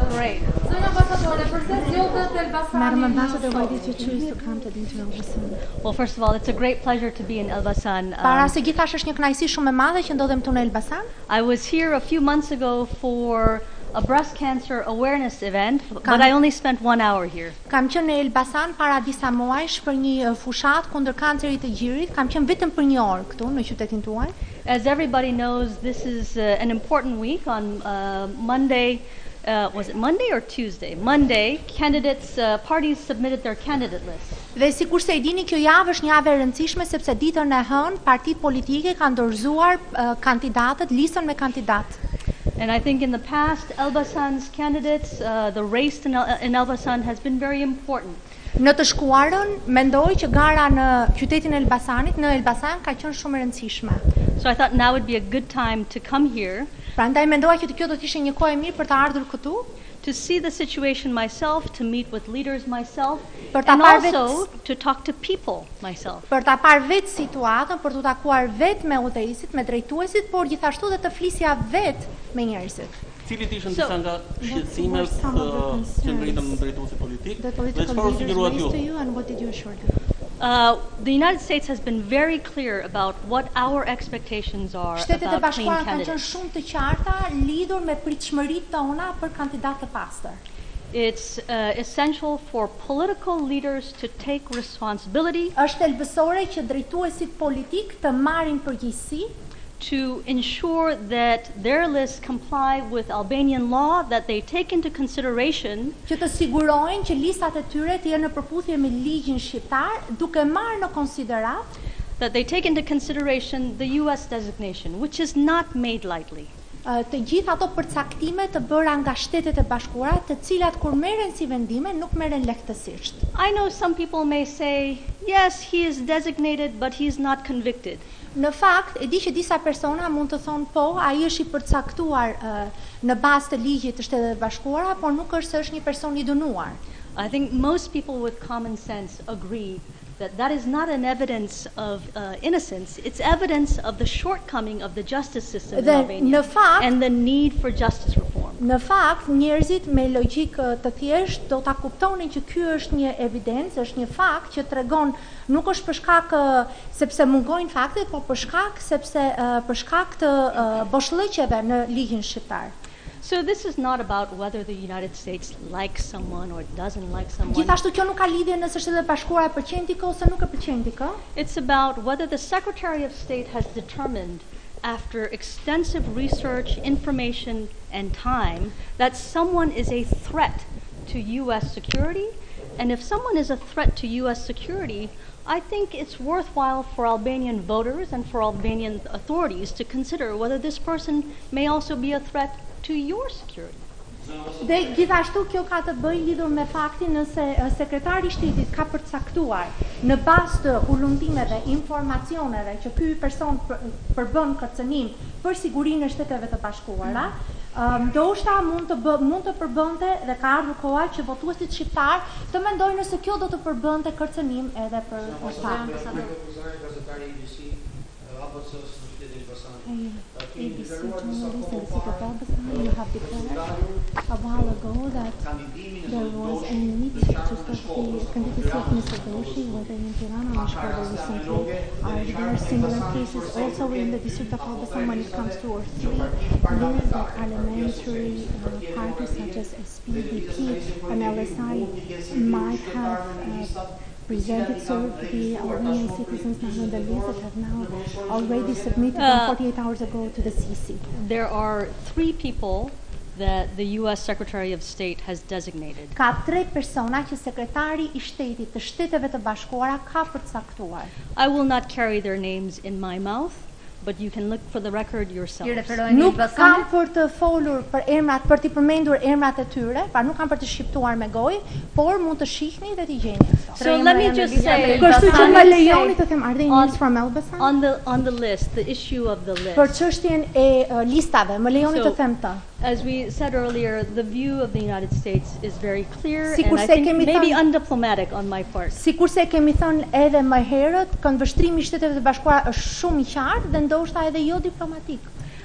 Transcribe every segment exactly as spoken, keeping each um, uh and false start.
Great. Zona ambasadore, përse zgjodhet Elbasani? Madam Ambassador, why did you choose to come to Elbasan? Well, first of all, it's a great pleasure to be in Elbasan. Para Um, se gjithashtu është një kënaqësi shumë e madhe që ndodhem këtu në Elbasan. I was here a few months ago for a breast cancer awareness event, but Kam- I only spent one hour here. Kam qenë në Elbasan para disa muajsh për një uh, fushat kundër kancerit të gjirit. Kam qenë vetëm për një orë këtu në qytetin tuaj. As everybody knows, this is uh, an important week. On uh, Monday, uh, was it Monday or Tuesday? Monday, candidates, uh, parties submitted their candidate list. Dhe sikur se e dini, kjo javë është një javë e rëndësishme sepse ditën e hënë partitë politike kanë dorëzuar uh, kandidatët, listën me kandidatë. And I think in the past, Elbasan's candidates, uh, the race in, El- in Elbasan has been very important. Në të shkuarën, mendoj që gara në qytetin e Elbasanit, në Elbasan ka qenë shumë e rëndësishme. So I thought now would be a good time to come here Prandaj mendova që kjo do të ishte një kohë e mirë për të ardhur këtu, to see the situation myself, to meet with leaders myself, Për ta and parë also vetë- to talk to people myself. për ta parë vetë situatën, për të takuar vetë me udhëheqësit, me drejtuesit, por gjithashtu dhe të flisja vetë me njerëzit. Cilit ishin So- disa nga shqetësimet What were some of the uh, që ngritën concerns drejtuesi politik The dhe political çfarë leaders sugjeruat raised to ju? you and what did you assure them? Uh, the United States has been very clear about what our expectations are Shtetet e about clean Bashkuara kanë qenë candidates. shumë të qarta lidhur me pritshmëritë tona për kandidatë të pastër. It's uh, essential for political leaders to take responsibility Është elbësore që drejtuesit politik të marrin përgjegjësi to ensure that their lists comply with Albanian law, that they take into consideration që të sigurojnë që listat e tyre të jenë në përputhje me ligjin shqiptar, duke marrë në konsiderat that they take into consideration the U S designation, which is not made lightly. uh, të gjithë ato përcaktime të bëra nga Shtetet e Bashkuara, të cilat kur merren si vendime nuk merren lehtësisht. I know some people may say, yes, he is designated, but he's not convicted. Në fakt, e di që disa persona mund të thonë po, ai është i përcaktuar uh, në bazë të ligjit të Shtetet e Bashkuara, por nuk është se është një person i dënuar. I think most people with common sense agree that that is not an evidence of uh, innocence, it's evidence of the shortcoming of the justice system in Dhe Albania në fakt- and the need for justice reform. Në fakt, njerëzit me logjik uh, të thjesht do ta kuptonin që ky është një evidencë, është një fakt që tregon nuk është për shkak uh, sepse mungojnë faktet, por për shkak sepse uh, për shkak të uh, boshllëqeve në ligjin shqiptar. So this is not about whether the United States likes someone or doesn't like someone. Gjithashtu kjo nuk ka lidhje nëse Shtetet e Bashkuara pëlqejnë dikë ose nuk e pëlqejnë dikë. It's about whether the Secretary of State has determined, after extensive research, information, and time, that someone is a threat to U S security. And if someone is a threat to U S security, I think it's worthwhile for Albanian voters and for Albanian authorities to consider whether this person may also be a threat to your security. Dhe gjithashtu kjo ka të bëjë lidhur me faktin nëse uh, sekretari i shtetit ka përcaktuar në bazë të hulumtimeve, informacioneve që ky person për, përbën kërcënim për sigurinë e Shteteve të Bashkuara, um, ndoshta mund të bë, mund të përbënte dhe ka ardhur koha që votuesit shqiptar të mendojnë nëse kjo do të përbënte kërcënim edhe për Kosovën. Gazetari A B C, A B C-s në shtetin e Elbasanit. A B C journalist in the city of Elbasan, you have declared a while ago that there was a need to stop the candidacy of Mister Doshi, whether in Tirana or Shkodër recently. Are there similar cases also in the district of Elbasan when it comes to or three lists that parliamentary uh, parties such as S P D P and L S I might have uh, presented so the Albanian citizens now on the list that have now already submitted them Uh, forty-eight hours ago to the C C? There are three people that the U S Secretary of State has designated. Ka tre persona që sekretari i shtetit të Shteteve të Bashkuara ka përcaktuar. I will not carry their names in my mouth, but you can look for the record yourself. Ju referoheni Nuk kam Elbasanit? për të folur për emrat, për të përmendur emrat e tyre, pa nuk kam për të shqiptuar me gojë, por mund të shihni dhe t'i gjeni ato. So let me just say, Kështu që on, më lejoni të them, are they On- news from Elbasan? on the on the list, the issue of the Për list. çështjen e uh, listave, më lejoni So- të them të. As we said earlier, the view of the United States is very clear, Sikur and I se think kemi maybe thënë- undiplomatic on my part. Sikur se kemi thënë edhe më herët, këndvështrimi i Shteteve të Bashkuara është shumë i qartë dhe ndoshta edhe jo diplomatik.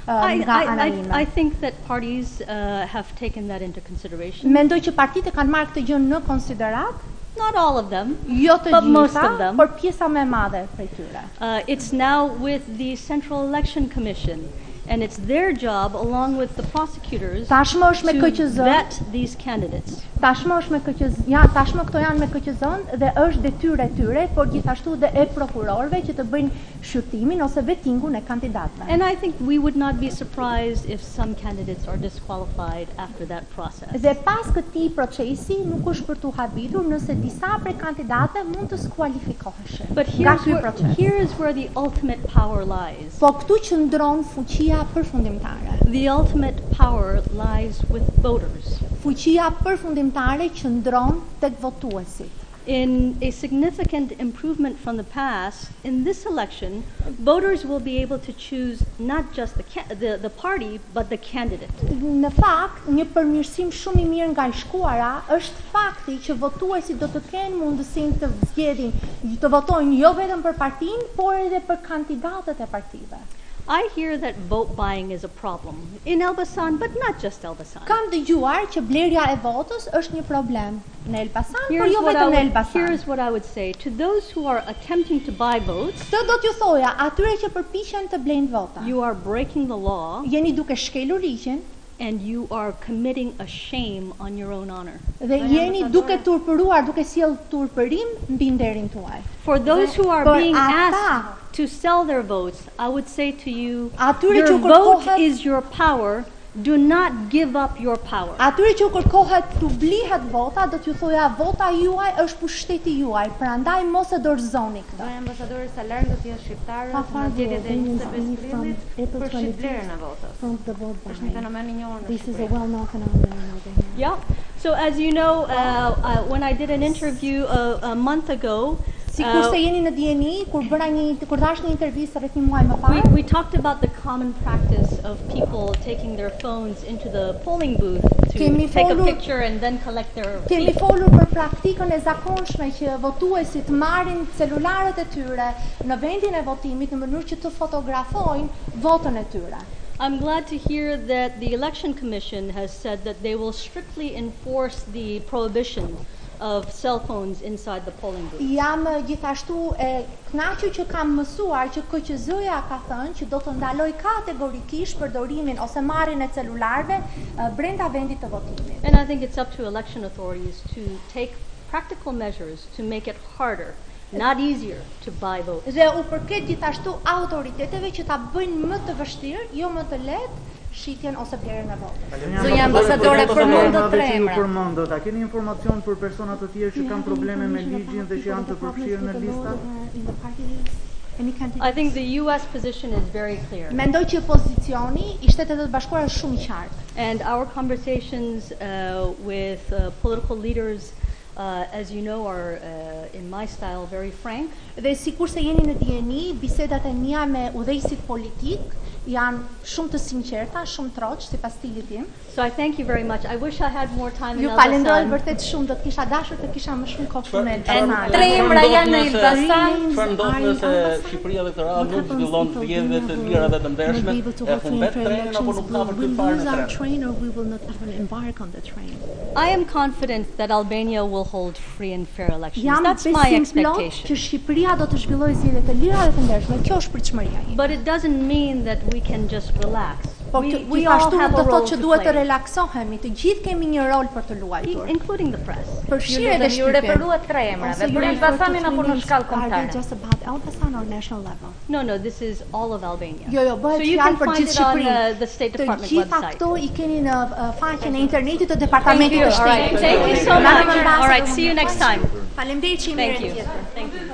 uh, I, nga I, ana I, ime. I think that parties uh, have taken that into consideration. Mendoj që partitë kanë marrë këtë gjë në konsiderat, Not all of them. jo të But most gjitha, of them. por pjesa më e madhe prej tyre. Uh, it's now with the Central Election Commission, and it's their job, along with the prosecutors, Tashmë është me to K Q Z-n, vet these candidates. tashmë është me K Q Z, ja, tashmë këto janë me K Q Z-n dhe është detyrë e tyre, por gjithashtu dhe e prokurorëve që të bëjnë shqyrtimin ose vetingun e kandidatëve. And I think we would not be surprised if some candidates are disqualified after that process. Dhe pas këtij procesi nuk është për tu habitur nëse disa prej kandidatëve mund të skualifikoheshin But nga here's ky where, proces. here is where the ultimate power lies. Po këtu qëndron fuqia përfundimtare. The ultimate power lies with voters. Fuqia përfundimtare qëndron tek votuesit. In a significant improvement from the past, in this election, voters will be able to choose not just the, ca- the, the party, but the candidate. Në fakt, një përmirësim shumë i mirë nga i shkuara është fakti që votuesit do të kenë mundësinë të zgjedhin, të votojnë jo vetëm për partinë, por edhe për kandidatët e partive. I hear that vote buying is a problem in Elbasan, but not just Elbasan. Kam dëgjuar që blerja e votës është një problem në Elbasan, por Here's jo what, I vetëm në would, Elbasan. here's what I would say to those who are attempting to buy votes. Këtë do t'ju thoja atyre që përpiqen të blejnë vota. You are breaking the law, Jeni duke shkelur ligjin and you are committing a shame on your own honor. dhe jeni duke turpëruar, duke sjell turpërim mbi nderin tuaj. For those who are Por being ata- asked to sell their votes, I would say to you, Atyre your që vote kërkohet- is your power. Do not give up your power. Atyre që kërkohet të blihet vota, do t'ju thoja vota juaj është pushteti juaj, prandaj mos e dorëzoni këtë. Dhe ambasadori Salar do të jetë shqiptarët How në far zgjedhjet e will njëzet e opinions be from shkrimit April për shitblerjen e twenty-fifth votës. from the vote Është një buying? fenomen i njohur në This is a Shqipëri. well-known phenomenon over here. Yeah. So as you know, uh, uh, when I did an interview a, a month ago, Sikur se uh, jeni në dieni, kur bëra një kur dash një intervistë rreth një muaji më we, parë, we talked about the common practice of people taking their phones into the polling booth to Kemi take a folur- picture and then collect their kemi seat. folur për praktikën e zakonshme që votuesit marrin celularët e tyre në vendin e votimit në mënyrë që të fotografojnë votën e tyre. I'm glad to hear that the Election Commission has said that they will strictly enforce the prohibition of cell phones inside the polling booth. Jam eh, gjithashtu e kënaqur që kam mësuar që K Q Z-ja ka thënë që do të ndaloj kategorikisht përdorimin ose marrjen e celularëve eh, brenda vendit të votimit. And I think it's up to election authorities to take practical measures to make it harder, not easier, to buy votes. Dhe u përket gjithashtu autoriteteve që ta bëjnë më të vështirë, jo më të lehtë, shitjen ose blerjen e votës. Zonja ambasadore, përmendët tre emra. Përmendët, a keni informacion për persona të tjerë që kanë probleme me ligjin dhe që janë të përfshirë në lista? I think the U S position is very clear. Mendoj që pozicioni i Shtetet e Bashkuara është shumë i qartë. And our conversations uh, with uh, political leaders, uh, as you know, are, uh, in my style, very frank. Dhe sikur se jeni në dieni, bisedat e mia me udhëheqësit politik janë shumë të sinqerta, shumë troç sipas stilit tim. So I thank you very much. I wish I had more time in Ju falenderoj Elbasan. vërtet shumë, do të kisha dashur të kisha më shumë kohë në Tre Elbasan. emra janë në Elbasan. Çfarë ndodh nëse Shqipëria dhe këtë radhë nuk zhvillon zgjedhje të lira dhe të ndershme, e humbet trenin apo nuk hapet ky farë në tren? train or we will not even embark on the train. I am confident that Albania will hold free and fair elections. Jam That's my besim plot që expectation. Shqipëria do të zhvillojë zgjedhje të lira dhe të ndershme. Kjo është pritshmëria ime. But it doesn't mean that we can just relax. Po We, kjo- we all gjithashtu have do a të role thotë që to duhet të play, relaksohemi, të gjithë kemi një rol për të luajtur. including the press. Përfshirë edhe Ju Shqipërinë. referuat tre emrave, për Elbasanin apo në shkallë kombëtare? Just about Elbasan or national level? No, no, this is all of Albania. Jo, jo, So bëhet you fjalë can për find gjithë it on Shqipërinë. uh, the State Të Department gjitha website. këto i keni në uh, faqen e internetit të Departamentit të All right, Shtetit. thank you so Madam much. Ambassador, All right, see you next time. Faleminderit që i Thank mirë you. tjetër. Thank you.